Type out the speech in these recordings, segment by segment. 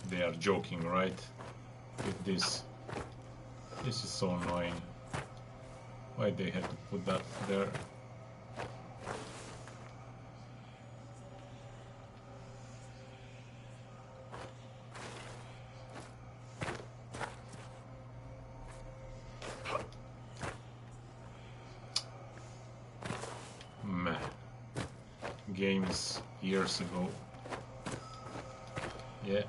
They are joking, right? With this. This is so annoying. Why they had to put that there? Meh. Games years ago. Yeah.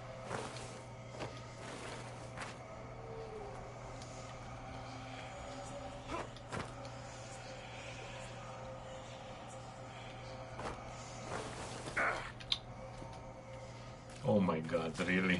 Oh my god, really?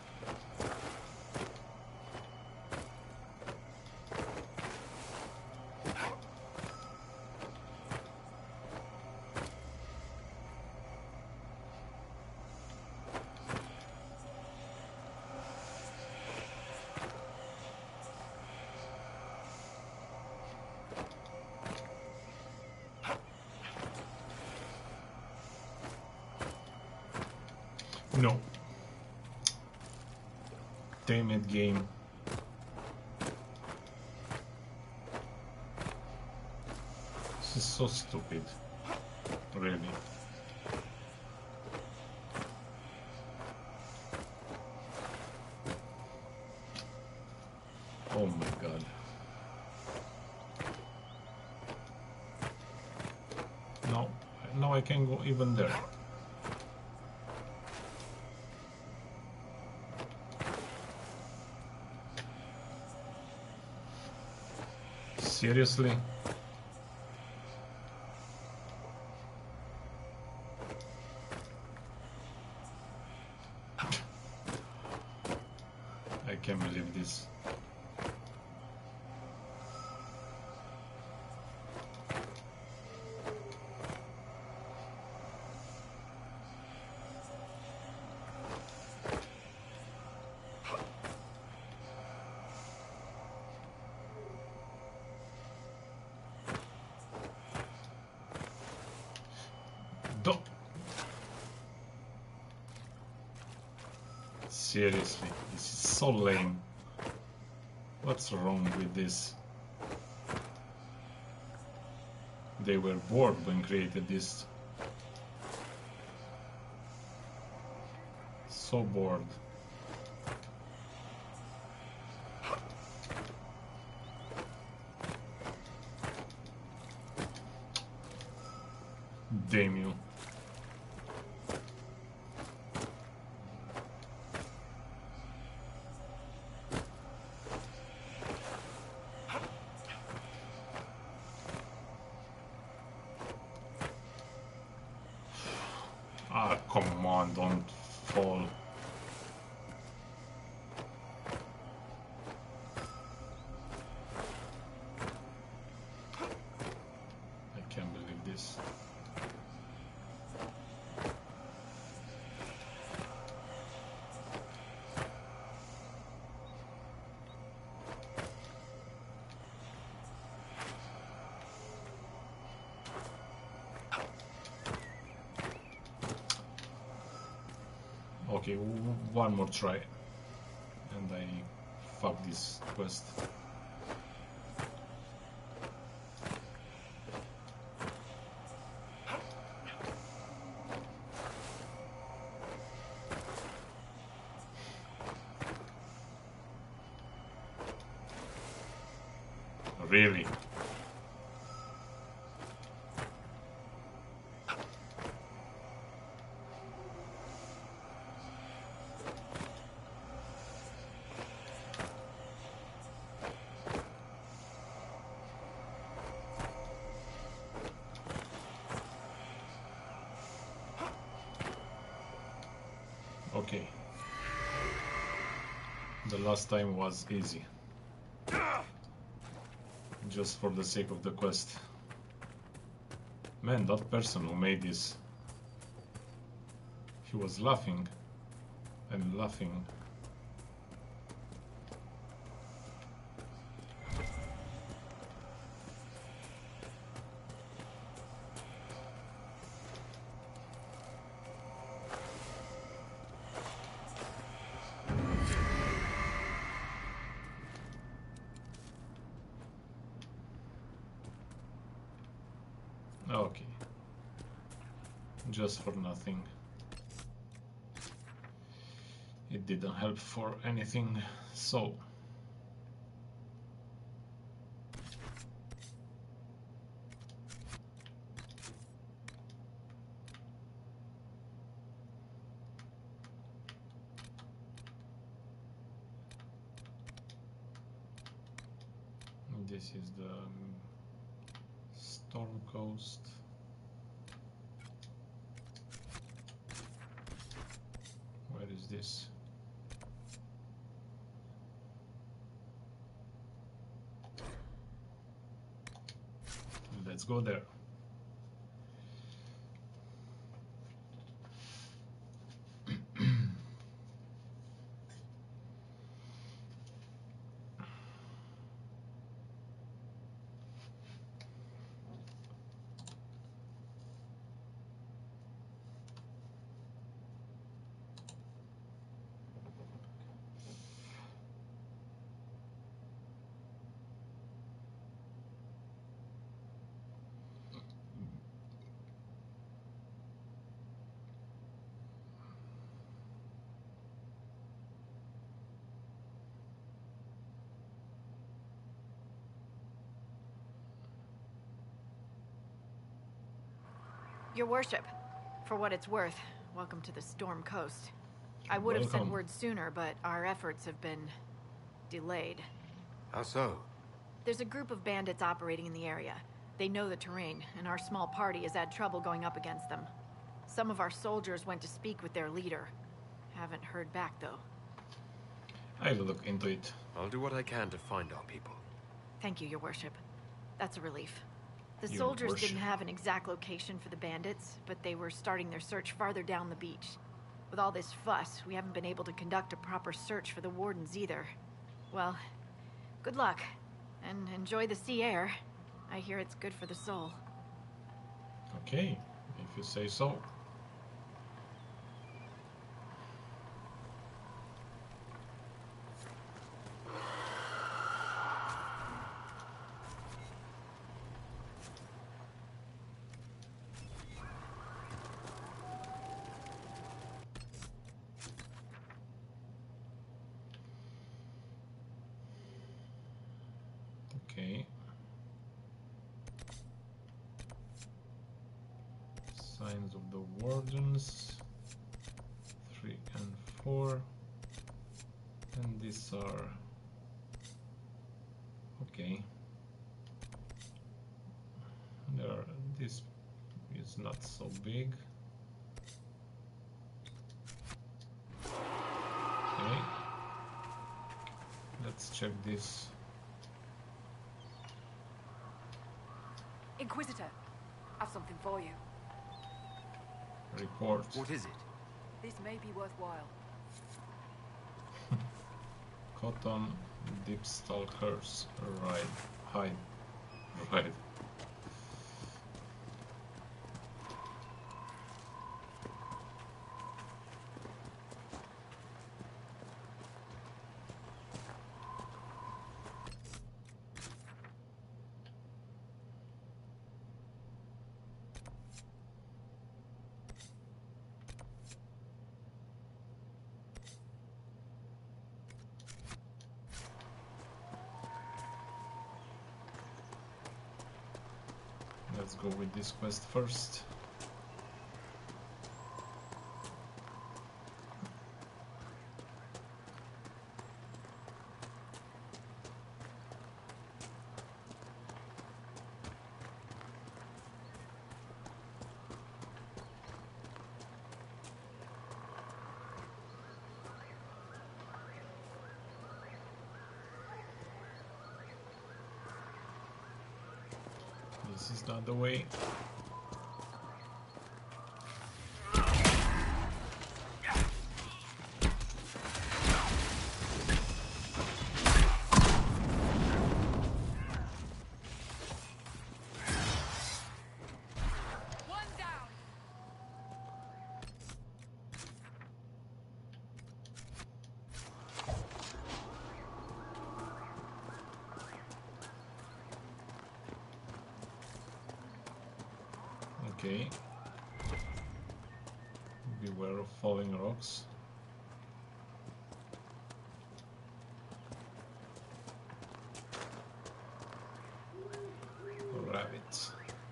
No. Damn it, game. This is so stupid. Really. Oh my god. No. Now I can go even there. Seriously? I can't believe this. Seriously, this is so lame. What's wrong with this? They were bored when created this. So bored. Damn you. Ah, come on, don't fall. I can't believe this. Okay, one more try. And I fuck this quest. Really? Okay. The last time was easy. Just for the sake of the quest. Man, that person who made this, he was laughing and laughing. Okay. Just for nothing. It didn't help for anything, so... This is the Storm Coast. Where is this? Let's go there. Your worship, for what it's worth, welcome to the Storm Coast. I would have sent word sooner, but our efforts have been delayed. How so? There's a group of bandits operating in the area. They know the terrain, and our small party has had trouble going up against them. Some of our soldiers went to speak with their leader. Haven't heard back, though. I'll look into it. I'll do what I can to find our people. Thank you, Your Worship. That's a relief. The Your soldiers worship. didn't have an exact location for the bandits, but they were starting their search farther down the beach. With all this fuss, we haven't been able to conduct a proper search for the wardens either. Well, good luck, and enjoy the sea air. I hear it's good for the soul. Okay, if you say so. Okay. Signs of the Wardens 3 and 4, and these are okay. This is not so big. Okay, let's check this. Inquisitor, I've something for you. Report. What is it? This may be worthwhile. Cotton Deep Stalkers hide. Right. Let's go with this quest first. This is not the way. One down. Okay. Beware of falling rocks. Rabbits.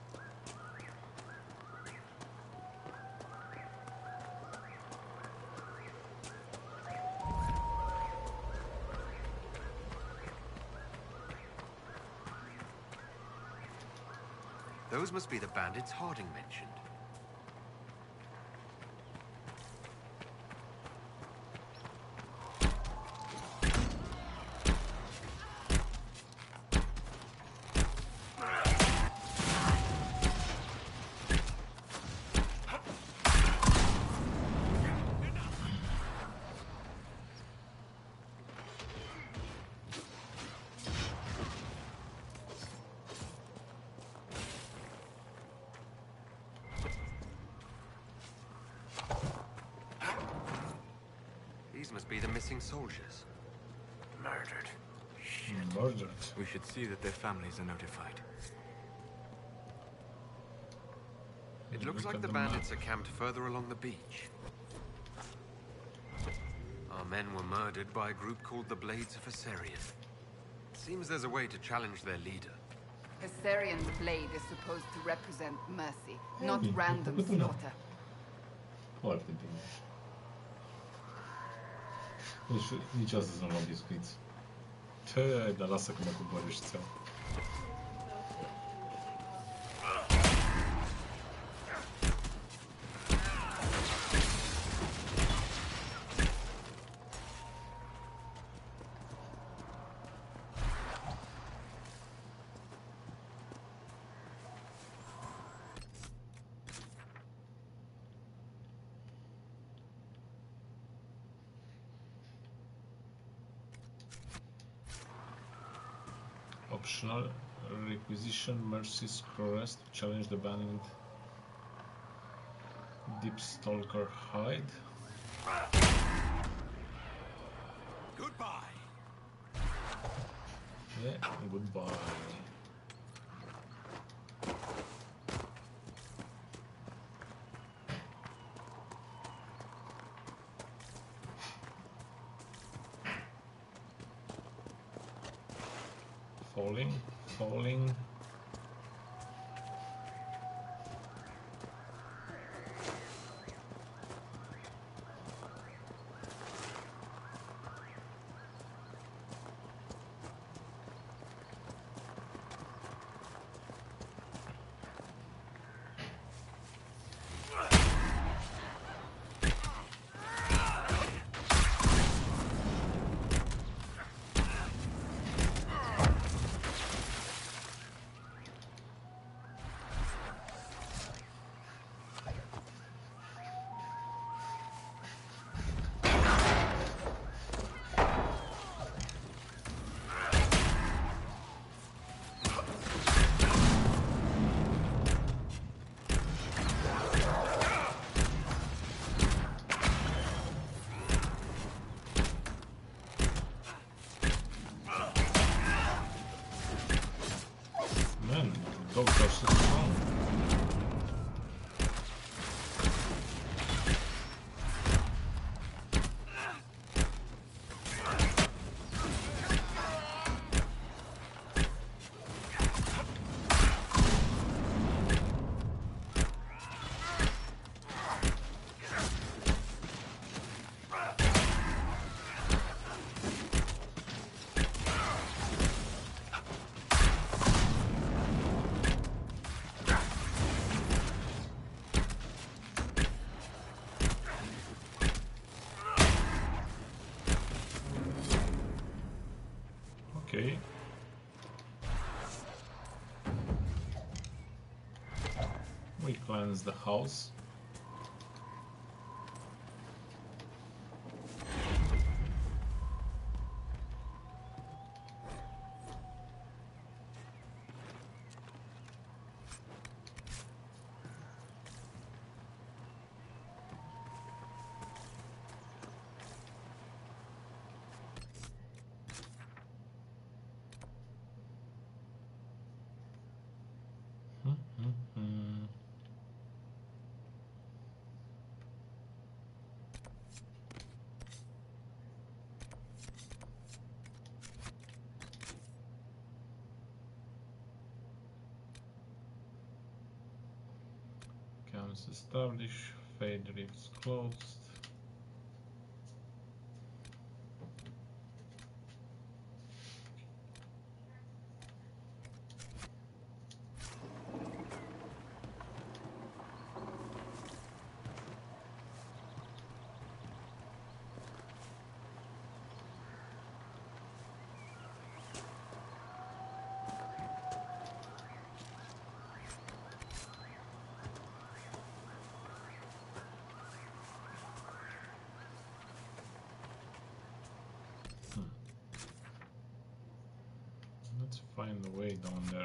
Those must be the bandits Harding mentioned. These must be the missing soldiers. Murdered. Murdered. We should see that their families are notified. It looks Look like at the the bandits map. are camped further along the beach. Our men were murdered by a group called the Blades of Assyrian. Seems there's a way to challenge their leader. Hessarian's blade is supposed to represent mercy, not Hey, random look at that. slaughter. Foarte bine. Deci nici astăzi nu l-am biscuiți. Ce, dar lasă că mă coborăști ți-au. Optional requisition Mercy's Crest to challenge the bandit Deep Stalker Hide. Goodbye! Yeah, goodbye. Falling. Man, dogs are so strong. Okay. We cleanse the house. Cams established. Fade rifts closed. Let's find the way down there.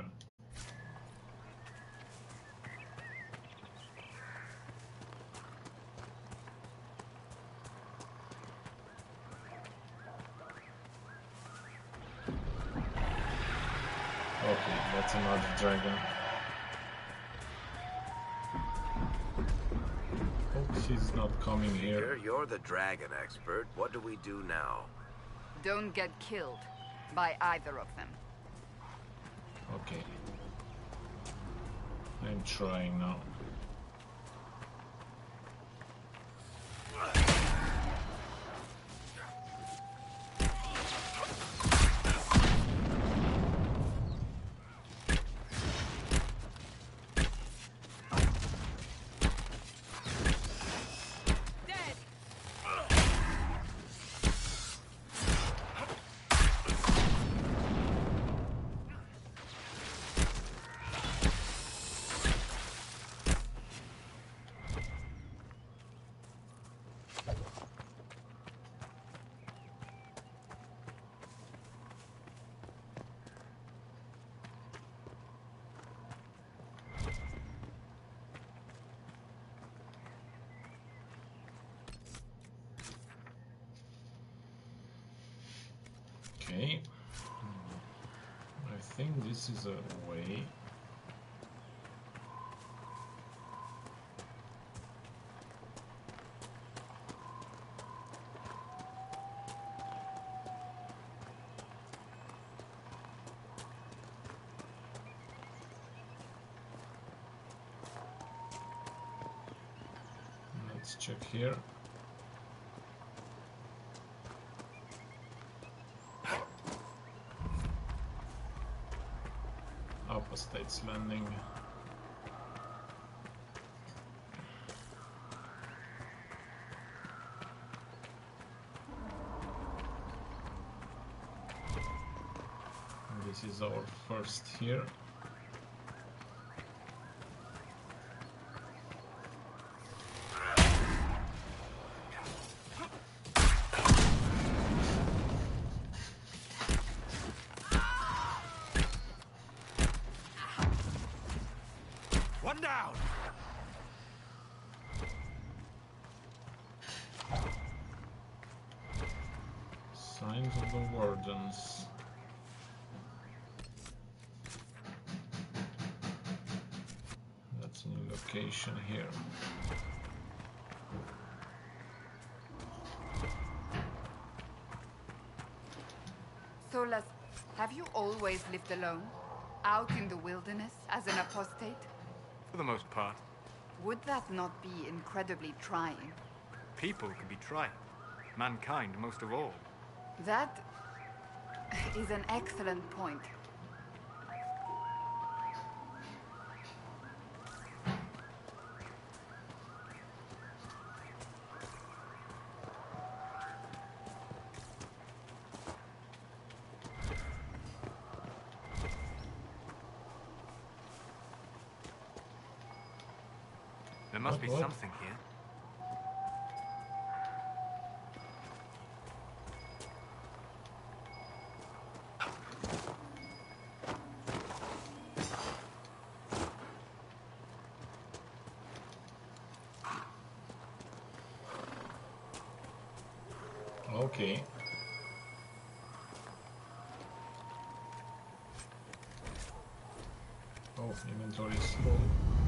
Okay, that's another dragon. Hope she's not coming here. You're the dragon expert. What do we do now? Don't get killed by either of them. Okay. I'm trying now. Okay. I think this is a way. Let's check here. Apostate's Landing. This is our first here. One down! Signs of the Wardens. That's a new location here. Solas, have you always lived alone? Out in the wilderness as an apostate? For the most part. Would that not be incredibly trying? People can be trying. Mankind most of all. That is an excellent point. There must be What? something here. Okay. Oh, inventory is full.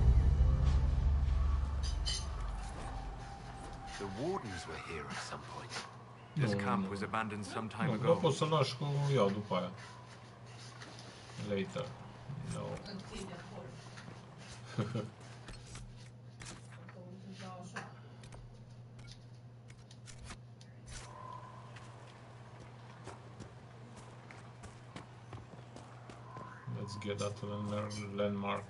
The Wardens were here at some point. This camp was abandoned some time Nu, ago. poți să lași cu ea după aia. Later. No. Let's get that landmark.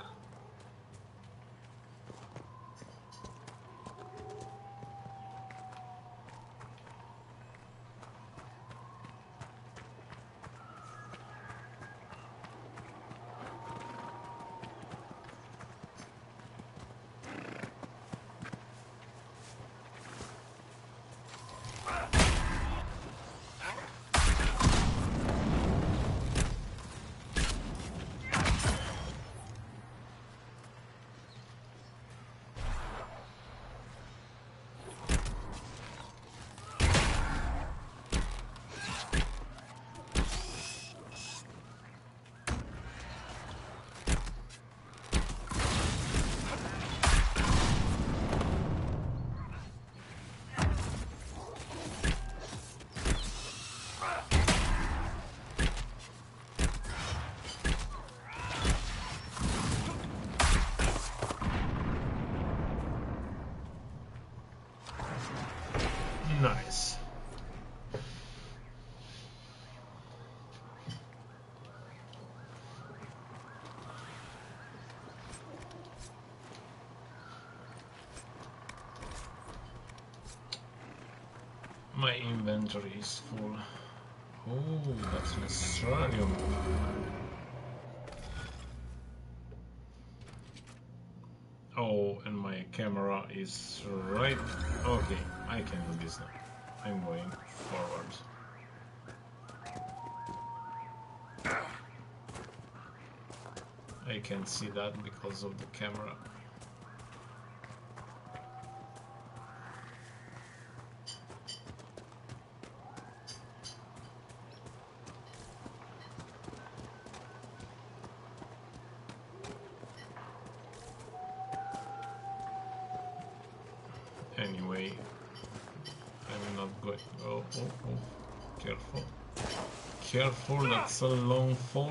Nice. My inventory is full. Oh, that's an Astrarium. Oh, and my camera is right. Okay, I can do this now. I'm going forward. I can't see that because of the camera. Anyway, I'm not going. Oh, careful. Careful, that's a long fall.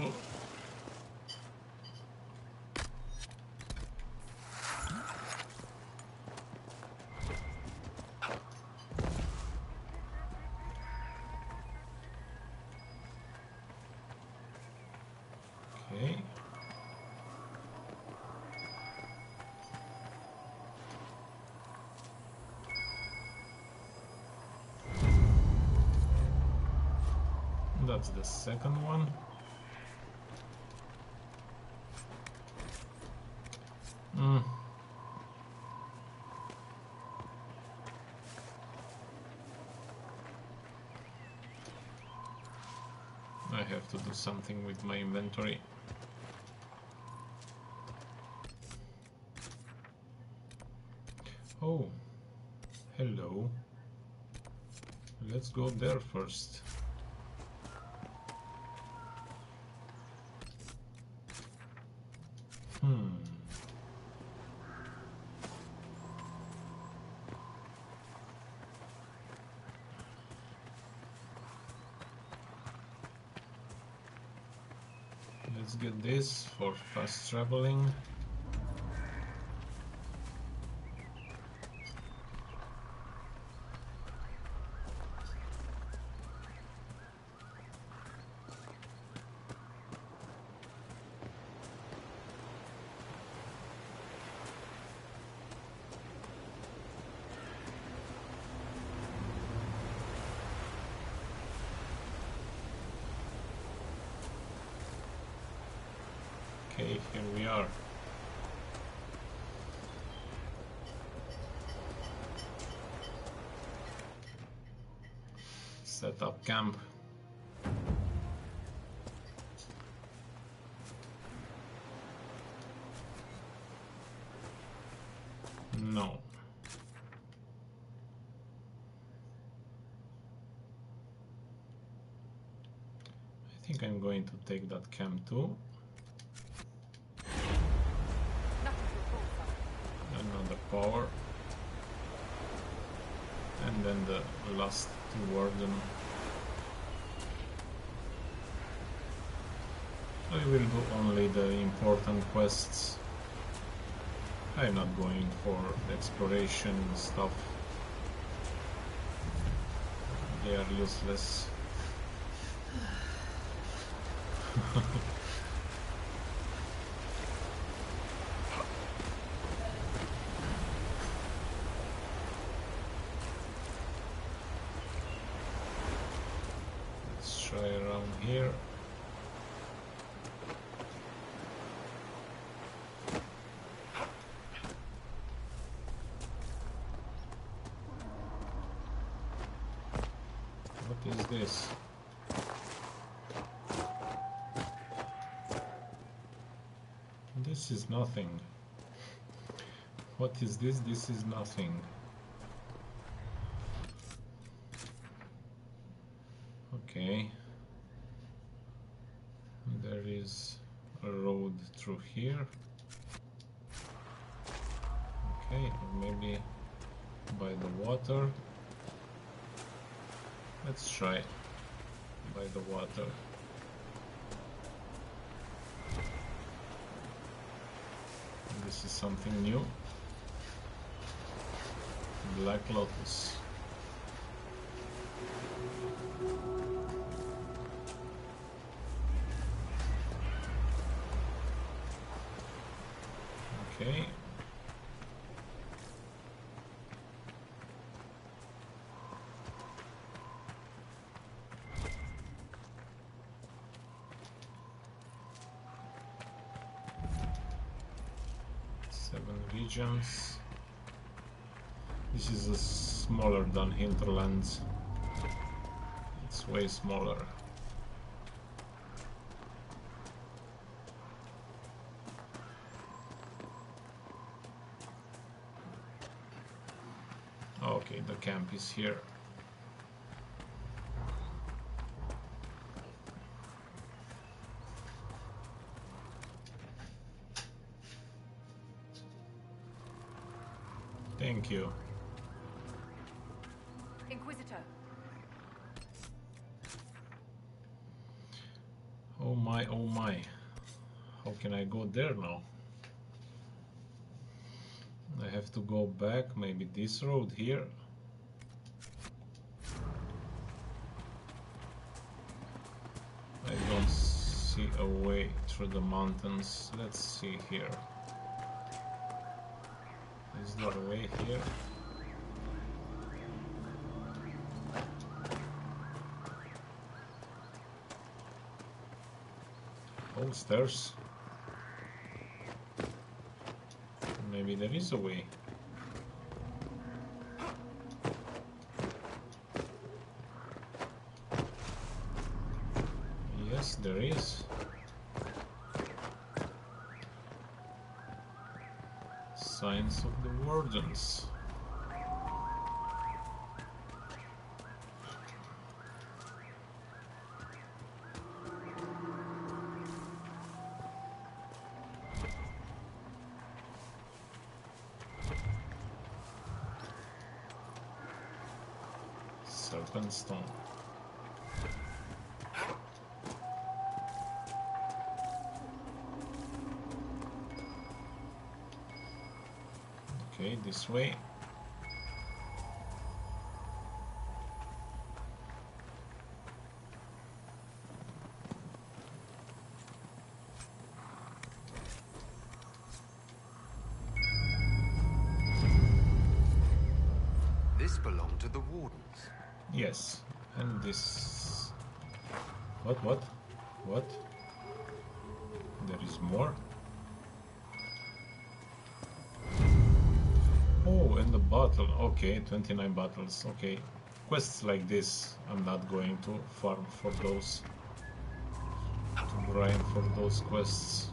Okay. That's the second one. I have to do something with my inventory. Oh, hello. Let's go there first. Let's get this for fast traveling. Okay, here we are. Set up camp. No. I think I'm going to take that camp too. Another power. And then the last two warden. I will do only the important quests. I'm not going for exploration stuff. They are useless. try around here. What is this? This is nothing. What is this? This is nothing. Okay. There is a road through here. Okay, or maybe by the water. Let's try by the water. This is something new. Black Lotus. Okay. Regions. This is smaller than Hinterlands. It's way smaller. Okay, the camp is here. Thank you. Inquisitor. Oh my, oh my. How can I go there now? I have to go back, maybe this road here. I don't see a way through the mountains. Let's see here. Is there a way here? Oh, stairs. Maybe there is a way. Yes, there is. Signs of the Wardens. Serpent Stone. Okay, this way. This belonged to the Wardens. Yes, and this... What? There is more? Oh, and the bottle. Okay, 29 bottles. Okay, quests like this, I'm not going to farm for those. To grind for those quests.